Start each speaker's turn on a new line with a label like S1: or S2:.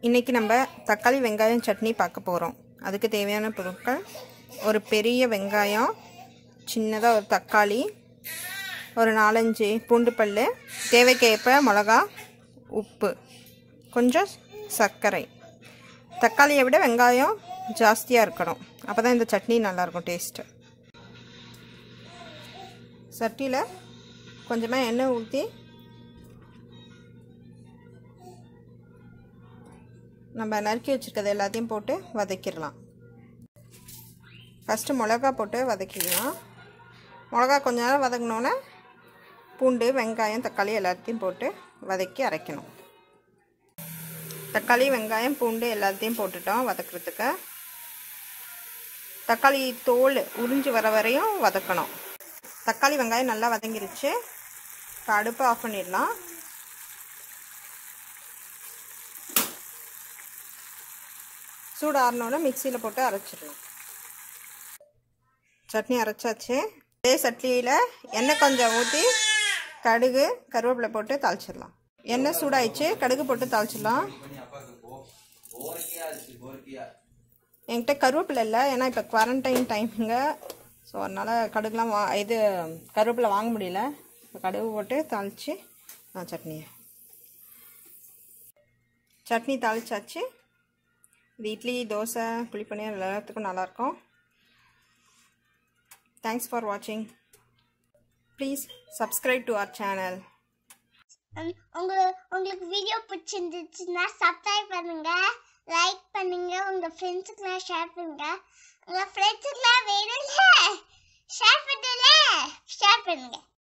S1: இன்றைக்கி நம்ம தக்காளி வெங்காயம் சட்னி பார்க்க போகிறோம். அதுக்கு தேவையான பொருட்கள்: ஒரு பெரிய வெங்காயம், சின்னதாக ஒரு தக்காளி, ஒரு 4-5 பூண்டு பல், தேவைக்கேற்ப மிளகா, உப்பு, கொஞ்சம் சர்க்கரை. தக்காளியை விட வெங்காயம் ஜாஸ்தியாக இருக்கணும், அப்போ தான் இந்த சட்னி நல்லாயிருக்கும் டேஸ்ட்டு. சட்டியில் கொஞ்சமாக எண்ணெய் ஊற்றி நம்ம நறுக்கி வச்சுருக்கிறது எல்லாத்தையும் போட்டு வதக்கிடலாம். ஃபஸ்ட்டு மிளகா போட்டு வதக்கிடலாம். மிளகா கொஞ்ச நேரம் வதங்கினோன்னே பூண்டு, வெங்காயம், தக்காளி எல்லாத்தையும் போட்டு வதக்கி அரைக்கணும். தக்காளி, வெங்காயம், பூண்டு எல்லாத்தையும் போட்டுட்டோம் வதக்கிறதுக்கு. தக்காளி தோல் உறிஞ்சி வர வரையும் வதக்கணும். தக்காளி வெங்காயம் நல்லா வதங்கிருச்சு. இப்போ அடுப்பை ஆஃப் பண்ணிடலாம். சூடு ஆறினோட மிக்சியில் போட்டு அரைச்சிடலாம். சட்னி அரைச்சாச்சு. அதே சட்னியில் எண்ணெய் கொஞ்சம் ஊற்றி கடுகு, கருவேப்பிலை போட்டு தாளிச்சிடலாம். எண்ணெய் சூடாயிடுச்சு, கடுகு போட்டு தாளிச்சிடலாம். என்கிட்ட கருவேப்பிலை இல்லை, ஏன்னா இப்போ குவாரண்டைன் டைமுங்க. ஸோ அதனால் கடுகுலாம் கருவேப்பிலை வாங்க முடியல. இப்போ கடுகு போட்டு தாளித்து சட்னி தாளிச்சாச்சு. இது இட்லி, தோசை, புளிப்பணியாரம் எல்லாத்துக்கும் நல்லாயிருக்கும். தேங்க்ஸ் ஃபார் வாட்சிங். Please subscribe to our channel.
S2: உங்களுக்கு வீடியோ பிடிச்சிருந்துச்சுன்னா சப்ஸ்கிரைப் பண்ணுங்க, லைக் பண்ணுங்க, உங்க ஃப்ரெண்ட்ஸுக்குலாம் ஷேர் பண்ணுங்க. உங்க ஃப்ரெண்ட்ஸுக்குலாம் வேணும்ல ஷேர் பண்ணுங்க.